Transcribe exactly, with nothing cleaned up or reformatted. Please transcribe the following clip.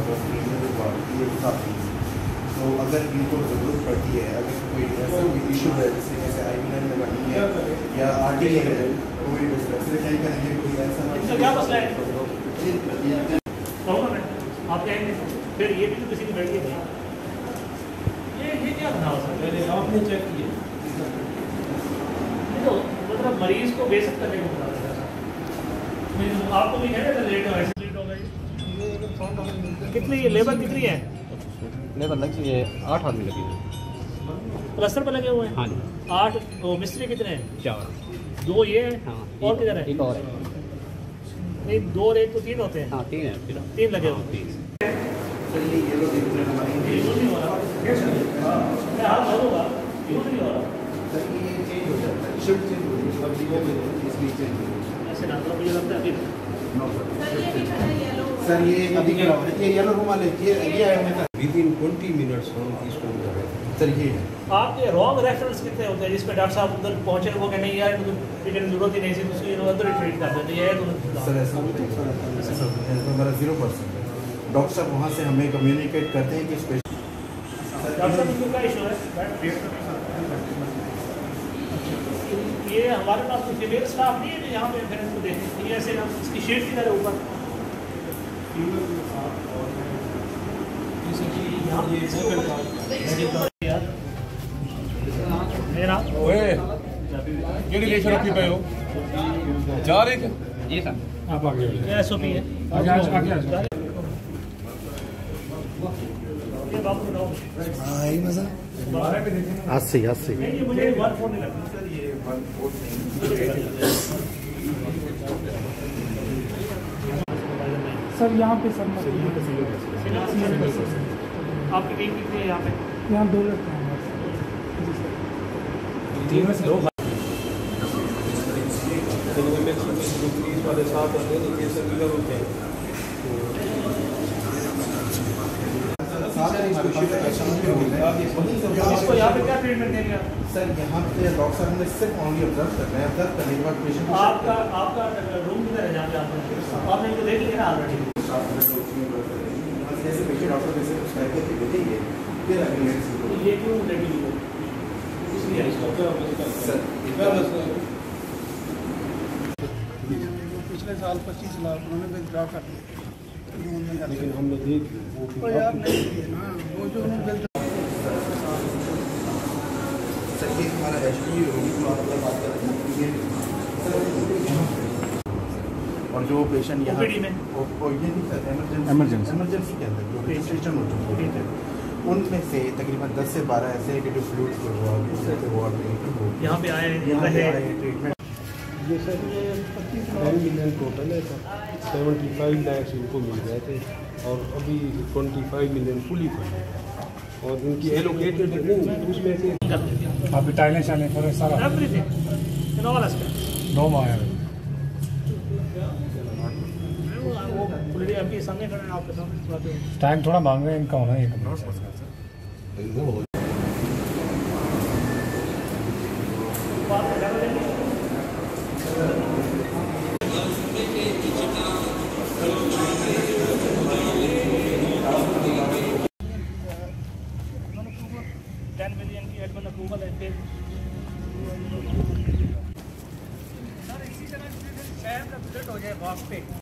तो अगर इनको ज़रूरत पड़ती है, अगर कोई ऐसा कोई इशू है जैसे जैसे आई बी में नहीं है या आर टी है, कोई डिस्कशन करेंगे, कोई ऐसा क्या मसला है आप कहेंगे फिर ये भी तो किसी की बैठी है ये ये क्या बना पहले आपने चेक किया तो मतलब मरीज को बेशक करने को बता देगा आपको भी कहना था लेट हो ऐसे लेट हो गई कितनी ये लेबर कितनी है लेबर लग है आठ आदमी लगे हुए प्लस्तर पर लगे हुए हैं हाँ जी आठ वो मिस्त्री कितने हैं चार दो ये हैं हाँ और किधर है एक और है नहीं दो और एक तो तीन होते हैं हाँ तीन है फिर तीन लगे हुए तीन सर ये अभी ये येलो रुमाल है ये ये विद इन ट्वेंटी मिनट्स हम इसको सर ये आपके रॉन्ग रेफरेंस कितने होते हैं जिसमें डॉक्टर साहब उधर पहुंचे वो कहने यार तो टिकट की जरूरत ही नहीं थी तो उसको उधर ही ट्रीट कर देते हैं सर ऐसा हमारा जीरो परसेंट है। डॉक्टर साहब वहाँ से हमें कम्युनिकेट करते हैं कि स्पेशल डॉक्टर साहब क्या इशू है ये हमारे पास तो फीमेल स्टाफ नहीं है यहाँ पे फिर इसको देखें ये ऐसे ना इसकी शीट की तरह ऊपर लेशन रखी पे हो चार एक जी सर आप आगे एस ओ पी है आगे आगे अस्सी अस्सी मुझे वन फोर नहीं लगता सर ये वन फोर सर यहाँ पे सर आपकी टीम कितनी है यहाँ पे यहाँ दो लड़के हैं तीन में से दो इसको यहाँ पे क्या ट्रीटमेंट देंगे आप सर यहाँ पे डॉक्टर साहब ने सिर्फ ओनली ऑब्जर्व करना है, ऑब्जर्व करने के बाद पेशेंट आपका आपका रूम किधर है जहाँ पे आप आपने इनको देख लिया ना ऑलरेडी जैसे पेशेंट डॉक्टर जैसे स्टाइल करके देखेंगे फिर अगले ये क्यों लगी हुई है इसलिए सर पिछले साल पच्चीस लाख उन्होंने विथड्रॉ कर दिया लेकिन हमने देख वो यार नहीं दिए ना वो जो उन्होंने सर ये हमारा एच डी होगी तो आप बात कर रहे हैं और जो पेशेंट यहाँ ओपीडी में इमरजेंसी इमरजेंसी के अंदर जो रजिस्ट्रेशन हो चुकी है उनमें से तकरीबन दस से बारह ऐसे हैं कि जो फ्लूइड के वार्ड में यहाँ पे आए ट्रीटमेंट ये सर ये टेन मिलियन टोटल है सर सेवेंटी फाइव लैक्स इनको मिल गए थे और अभी twenty five million fully fund है और इनकी एलोकेटेड नहीं उसमें से अभी टाइलें शाइलें थोड़े सारा एवरीथिंग इन ऑल एस्पेक्ट्स दो माह है वो ऑलरेडी आपके सामने खड़े हैं आपके सामने बातें टाइम थोड़ा मांग रहे हैं इनका होना है एक टेन मिलियन की एडमिन अप्रूवल है फिर सर इसी तरह शहर का विजिट हो जाए वॉक पे